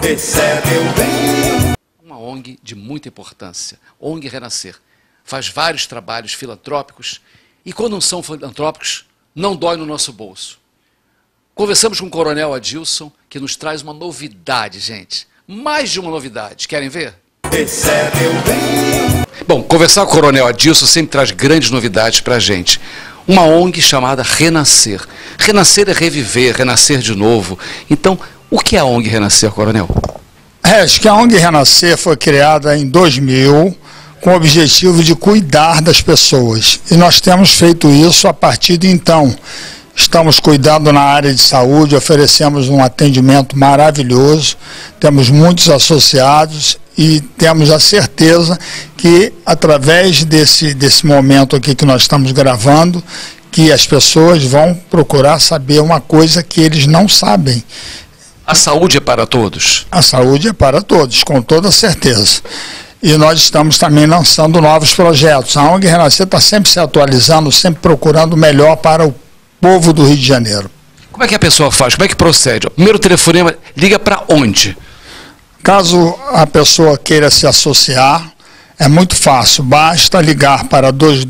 recebe o bem. Uma ONG de muita importância, ONG Renascer. Faz vários trabalhos filantrópicos e quando não são filantrópicos, não dói no nosso bolso. Conversamos com o Coronel Adilson, que nos traz uma novidade, gente. Mais de uma novidade. Querem ver? Recebe o bem. Bom, conversar com o Coronel Adilson sempre traz grandes novidades para a gente. Uma ONG chamada Renascer. Renascer é reviver, renascer de novo. Então, o que é a ONG Renascer, Coronel? Acho que a ONG Renascer foi criada em 2000 com o objetivo de cuidar das pessoas. E nós temos feito isso a partir de então. Estamos cuidando na área de saúde, oferecemos um atendimento maravilhoso, temos muitos associados e temos a certeza que, através desse momento aqui que nós estamos gravando, que as pessoas vão procurar saber uma coisa que eles não sabem. A saúde é para todos? A saúde é para todos, com toda certeza. E nós estamos também lançando novos projetos. A ONG Renascer está sempre se atualizando, sempre procurando o melhor para o povo do Rio de Janeiro. Como é que a pessoa faz? Como é que procede? O primeiro telefonema, liga para onde? Caso a pessoa queira se associar, é muito fácil. Basta ligar para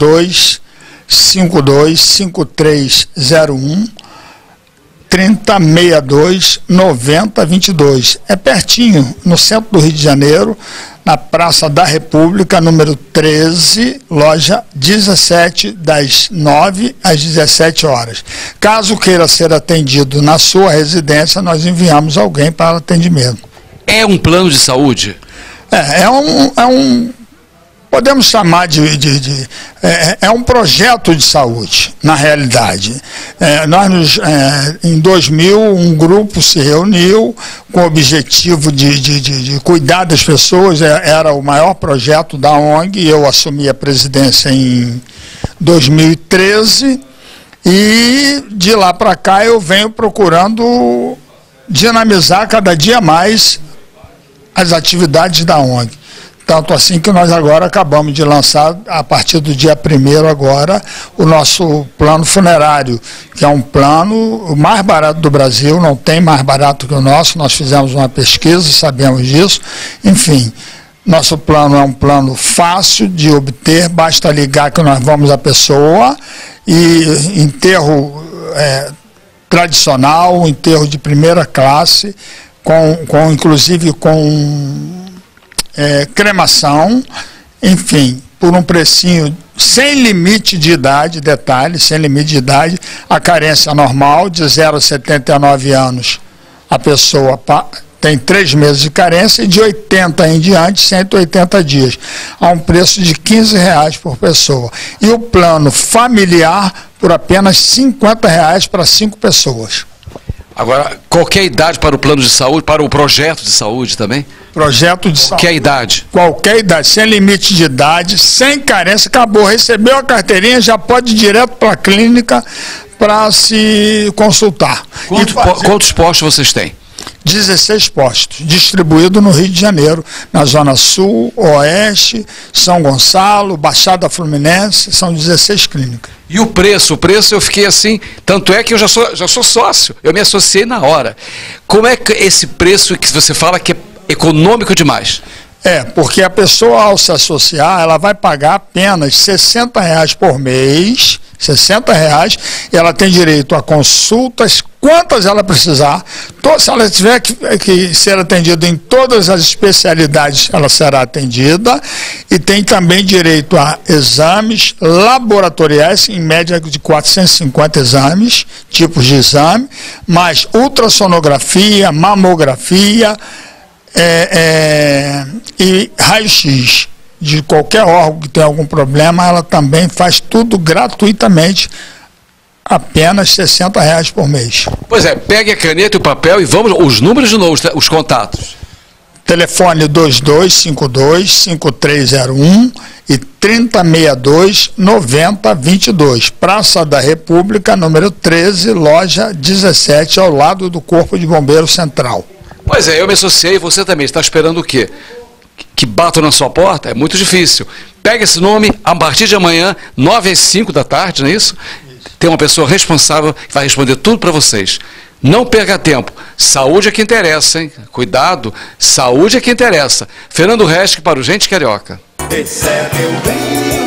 2252-5301 3062-9022. É pertinho, no centro do Rio de Janeiro, na Praça da República, número 13, loja 17, das 9 às 17 horas. Caso queira ser atendido na sua residência, nós enviamos alguém para atendimento. É um plano de saúde? Podemos chamar é um projeto de saúde, na realidade. Em 2000, um grupo se reuniu com o objetivo de cuidar das pessoas, era o maior projeto da ONG, eu assumi a presidência em 2013, e de lá para cá eu venho procurando dinamizar cada dia mais as atividades da ONG. Tanto assim que nós agora acabamos de lançar, a partir do dia 1º agora, o nosso plano funerário, que é um plano o mais barato do Brasil, não tem mais barato que o nosso, nós fizemos uma pesquisa, sabemos disso. Enfim, nosso plano é um plano fácil de obter, basta ligar que nós vamos à pessoa, e enterro tradicional, enterro de primeira classe, inclusive com cremação, enfim, por um precinho sem limite de idade, detalhe, sem limite de idade, a carência normal, de 0 a 79 anos, a pessoa tem 3 meses de carência, e de 80 em diante, 180 dias, a um preço de R$15 por pessoa. E o plano familiar, por apenas R$50 para 5 pessoas. Agora, qualquer idade para o plano de saúde, para o projeto de saúde também? Projeto de saúde. Qualquer idade? Qualquer idade, sem limite de idade, sem carência, acabou. Recebeu a carteirinha, já pode ir direto para a clínica para se consultar. Quantos postos vocês têm? 16 postos, distribuídos no Rio de Janeiro, na Zona Sul, Oeste, São Gonçalo, Baixada Fluminense, são 16 clínicas. E o preço? O preço eu fiquei assim, tanto é que eu já sou sócio, eu me associei na hora. Como é que esse preço que você fala que é econômico demais? Porque a pessoa, ao se associar, ela vai pagar apenas R$60 por mês, R$60, e ela tem direito a consultas, quantas ela precisar. Se ela tiver que ser atendida em todas as especialidades, ela será atendida, e tem também direito a exames laboratoriais, em média de 450 exames, tipos de exame, mais ultrassonografia, mamografia, e raio-x de qualquer órgão que tenha algum problema. Ela também faz tudo gratuitamente, apenas R$60 por mês. Pois é, pegue a caneta e o papel e vamos, os números de novo, os contatos. Telefone 2252-5301 e 3062-9022. Praça da República, número 13, loja 17, ao lado do Corpo de Bombeiro Central. Pois é, eu me associei, você também. Está esperando o quê? Que batam na sua porta? É muito difícil. Pega esse nome, a partir de amanhã, 9 às 5 da tarde, não é isso? Tem uma pessoa responsável que vai responder tudo para vocês. Não perca tempo. Saúde é que interessa, hein? Cuidado, saúde é que interessa. Fernando Resque para o Gente Carioca. Esse é meu bem.